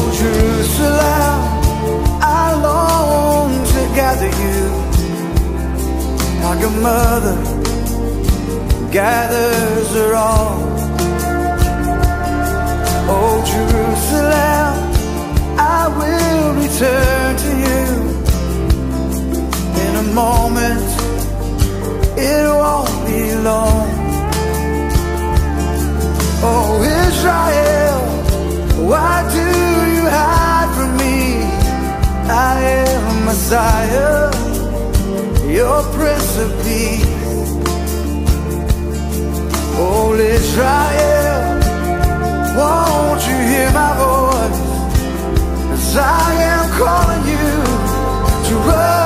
Jerusalem, I long to gather you, like a mother gathers her all. Oh, Jerusalem, I will return to you in a moment, it won't be long. Oh, Israel, why do you hide from me? I am Messiah, your Prince of Peace. Oh, Israel, won't you hear my voice as I am calling you to run?